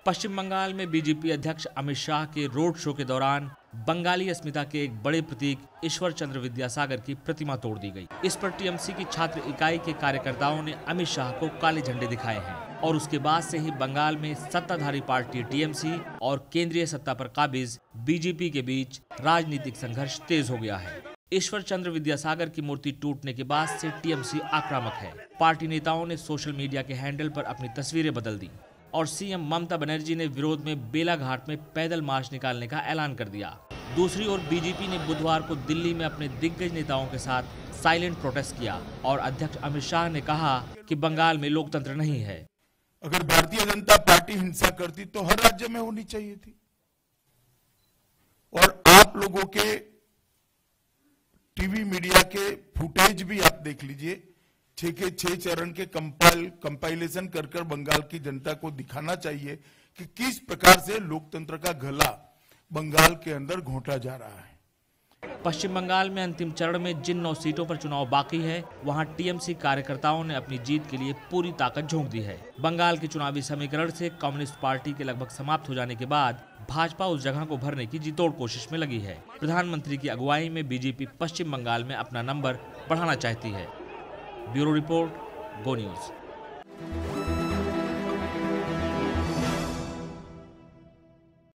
पश्चिम बंगाल में बीजेपी अध्यक्ष अमित शाह के रोड शो के दौरान बंगाली अस्मिता के एक बड़े प्रतीक ईश्वर चंद्र विद्यासागर की प्रतिमा तोड़ दी गई। इस पर टीएमसी की छात्र इकाई के कार्यकर्ताओं ने अमित शाह को काले झंडे दिखाए हैं और उसके बाद से ही बंगाल में सत्ताधारी पार्टी टीएमसी और केंद्रीय सत्ता पर काबिज बीजेपी के बीच राजनीतिक संघर्ष तेज हो गया है। ईश्वर चंद्र विद्यासागर की मूर्ति टूटने के बाद से टीएमसी आक्रामक है। पार्टी नेताओं ने सोशल मीडिया के हैंडल पर अपनी तस्वीरें बदल दी और सीएम ममता बनर्जी ने विरोध में बेलाघाट में पैदल मार्च निकालने का ऐलान कर दिया। दूसरी ओर बीजेपी ने बुधवार को दिल्ली में अपने दिग्गज नेताओं के साथ साइलेंट प्रोटेस्ट किया और अध्यक्ष अमित शाह ने कहा कि बंगाल में लोकतंत्र नहीं है। अगर भारतीय जनता पार्टी हिंसा करती तो हर राज्य में होनी चाहिए थी। और आप लोगों के टीवी मीडिया के फुटेज भी आप देख लीजिए। 6 के 6 चरण के कंपाइलेशन कर बंगाल की जनता को दिखाना चाहिए कि किस प्रकार से लोकतंत्र का गला बंगाल के अंदर घोंटा जा रहा है। पश्चिम बंगाल में अंतिम चरण में जिन 9 सीटों पर चुनाव बाकी है, वहां टीएमसी कार्यकर्ताओं ने अपनी जीत के लिए पूरी ताकत झोंक दी है। बंगाल के चुनावी समीकरण से कम्युनिस्ट पार्टी के लगभग समाप्त हो जाने के बाद भाजपा उस जगह को भरने की जीतोड़ कोशिश में लगी है। प्रधानमंत्री की अगुवाई में बीजेपी पश्चिम बंगाल में अपना नंबर बढ़ाना चाहती है। Bureau report, go news.